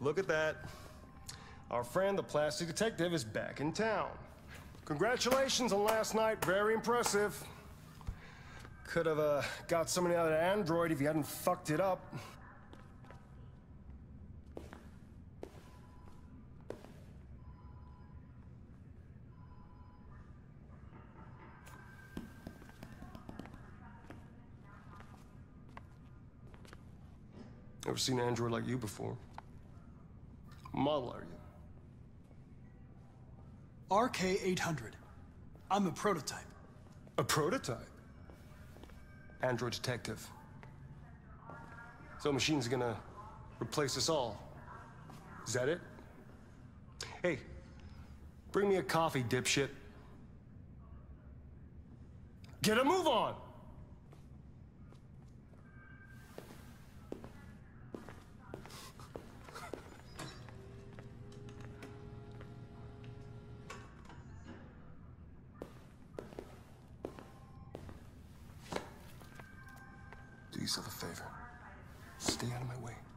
look at that. Our friend, the plastic detective, is back in town. Congratulations on last night, very impressive. Could have got somebody out of the android if you hadn't fucked it up. Never seen an android like you before. Model are you? RK-800. I'm a prototype. A prototype? Android detective. So machine's gonna replace us all. Is that it? Hey, bring me a coffee, dipshit. Get a move on! Do yourself a favor. Stay out of my way.